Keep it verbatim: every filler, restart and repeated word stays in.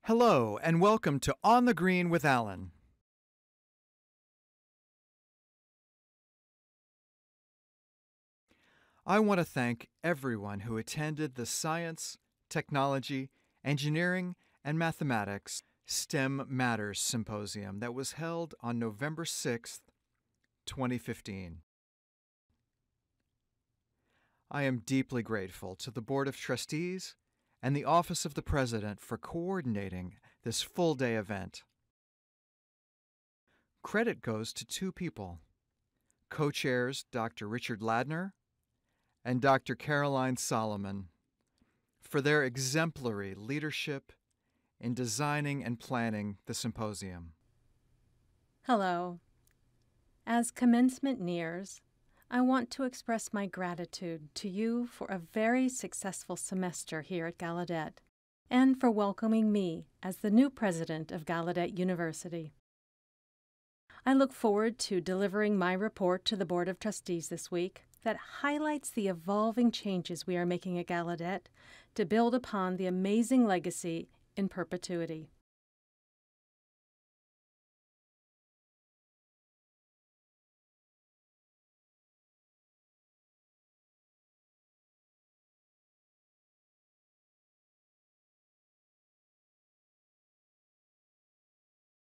Hello, and welcome to On the Green with Alan. I want to thank everyone who attended the Science, Technology, Engineering, and Mathematics STEM Matters Symposium that was held on November sixth, twenty fifteen. I am deeply grateful to the Board of Trustees and the Office of the President for coordinating this full-day event. Credit goes to two people, co-chairs Doctor Richard Ladner and Doctor Caroline Solomon, for their exemplary leadership in designing and planning the symposium. Hello. As commencement nears, I want to express my gratitude to you for a very successful semester here at Gallaudet and for welcoming me as the new president of Gallaudet University. I look forward to delivering my report to the Board of Trustees this week that highlights the evolving changes we are making at Gallaudet to build upon the amazing legacy in perpetuity.